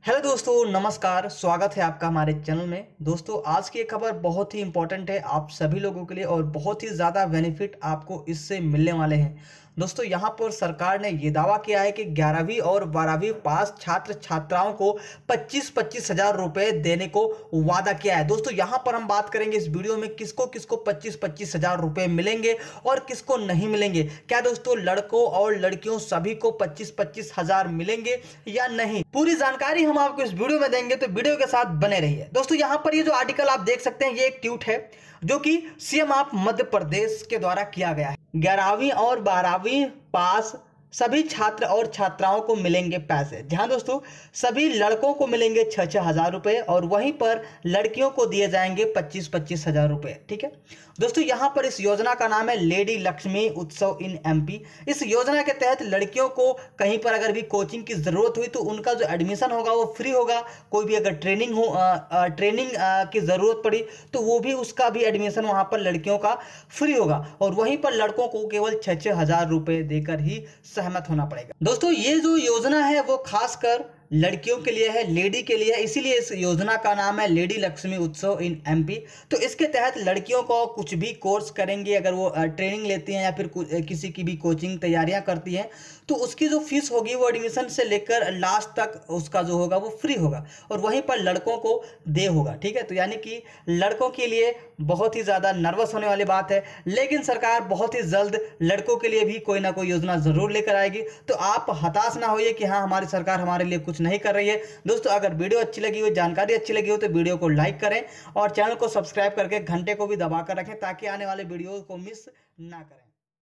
Hello दोस्तों, नमस्कार। स्वागत है आपका हमारे चैनल में। दोस्तों, आज की ये खबर बहुत ही इंपॉर्टेंट है आप सभी लोगों के लिए और बहुत ही ज़्यादा बेनिफिट आपको इससे मिलने वाले हैं। दोस्तों, यहाँ पर सरकार ने ये दावा किया है कि 11वीं और 12वीं पास छात्र छात्राओं को 25-25 हज़ार रुपये देने को वादा किया है। दोस्तों, यहाँ पर हम बात करेंगे इस वीडियो में किसको किसको 25-25 हज़ार रुपये मिलेंगे और किसको नहीं मिलेंगे। क्या दोस्तों लड़कों और लड़कियों सभी को 25-25 हज़ार मिलेंगे या नहीं, पूरी जानकारी हम आपको इस वीडियो में देंगे, तो वीडियो के साथ बने रहिए। दोस्तों, यहाँ पर ये जो आर्टिकल आप देख सकते हैं ये एक ट्वीट है जो कि सीएम ऑफ मध्य प्रदेश के द्वारा किया गया है। 11वीं और 12वीं पास सभी छात्र और छात्राओं को मिलेंगे पैसे। जहां दोस्तों सभी लड़कों को मिलेंगे 6-6 हज़ार रुपये और वहीं पर लड़कियों को दिए जाएंगे 25-25 हज़ार रुपये। ठीक है दोस्तों, यहां पर इस योजना का नाम है लेडी लक्ष्मी उत्सव इन एमपी। इस योजना के तहत लड़कियों को कहीं पर अगर भी कोचिंग की ज़रूरत हुई तो उनका जो एडमिशन होगा वो फ्री होगा। कोई भी अगर ट्रेनिंग की ज़रूरत पड़ी तो वो भी उसका भी एडमिशन वहां पर लड़कियों का फ्री होगा और वहीं पर लड़कों को केवल 6-6 हज़ार रुपये देकर ही सहमत होना पड़ेगा। दोस्तों, ये जो योजना है वो खासकर लड़कियों के लिए है, लेडी के लिए है, इसीलिए इस योजना का नाम है लेडी लक्ष्मी उत्सव इन एमपी। तो इसके तहत लड़कियों को कुछ भी कोर्स करेंगे, अगर वो ट्रेनिंग लेती हैं या फिर किसी की भी कोचिंग तैयारियां करती हैं तो उसकी जो फीस होगी वो एडमिशन से लेकर लास्ट तक उसका जो होगा वो फ्री होगा और वहीं पर लड़कों को दे होगा। ठीक है, तो यानी कि लड़कों के लिए बहुत ही ज़्यादा नर्वस होने वाली बात है, लेकिन सरकार बहुत ही जल्द लड़कों के लिए भी कोई ना कोई योजना ज़रूर लेकर आएगी। तो आप हताश ना होइए कि हाँ हमारी सरकार हमारे लिए कुछ नहीं कर रही है। दोस्तों, अगर वीडियो अच्छी लगी हो, जानकारी अच्छी लगी हो तो वीडियो को लाइक करें और चैनल को सब्सक्राइब करके घंटे को भी दबा कर रखें ताकि आने वाले वीडियो को मिस ना करें।